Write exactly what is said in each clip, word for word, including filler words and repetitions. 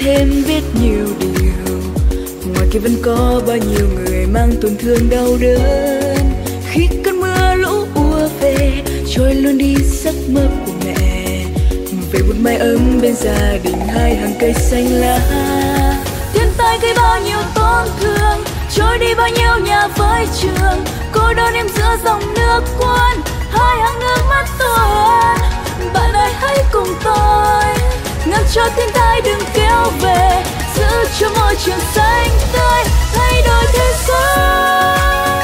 thêm biết nhiều điều. Ngoài kia vẫn có bao nhiêu người mang tổn thương đau đớn. Khi cơn mưa lũ ùa về, trôi luôn đi giấc mơ của mẹ. Về một mái ấm bên gia đình, hai hàng cây xanh lá. Thiên tai gây bao nhiêu tổn thương, trôi đi bao nhiêu nhà với trường. Cô đơn em giữa dòng nước cuốn, hai hàng nước mắt tuôn. Bạn ơi hãy cùng tôi ngăn cho thiên tai đừng kéo về, giữ cho môi trường xanh tươi, thay đổi thế giới.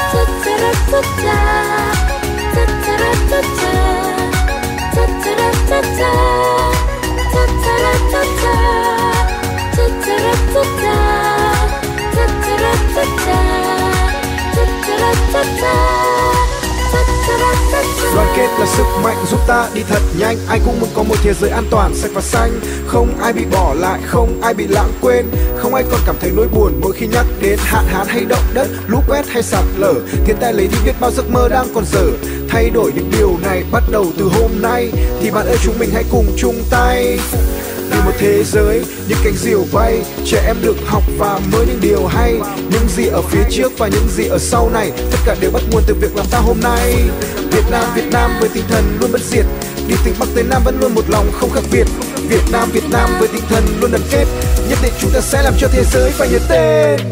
Đoàn kết là sức mạnh giúp ta đi thật nhanh. Ai cũng muốn có một thế giới an toàn, sạch và xanh. Không ai bị bỏ lại, không ai bị lãng quên. Không ai còn cảm thấy nỗi buồn mỗi khi nhắc đến hạn hán hay động đất, lũ quét hay sạt lở. Thiên tai lấy đi biết bao giấc mơ đang còn dở. Thay đổi những điều này bắt đầu từ hôm nay, thì bạn ơi chúng mình hãy cùng chung tay. Vì một thế giới những cánh diều bay, trẻ em được học và mơ những điều hay. Những gì ở phía trước và những gì ở sau này, tất cả đều bắt nguồn từ việc làm ta hôm nay. Việt Nam, Việt Nam với tinh thần luôn bất diệt, đi từ Bắc tới Nam vẫn luôn một lòng không khác biệt. Việt Nam, Việt Nam với tinh thần luôn đoàn kết, nhất định chúng ta sẽ làm cho thế giới phải nhớ tên.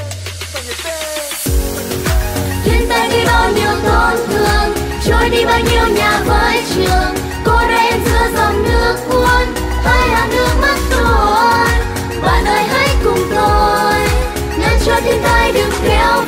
Thiên tai gây bao nhiêu tổn thương, trôi đi bao nhiêu nhà với trường. Cô đơn giữa dòng nước cuốn, hai hàng nước mắt tuôn. Bạn ơi hãy cùng tôi ngăn cho thiên tai đừng kéo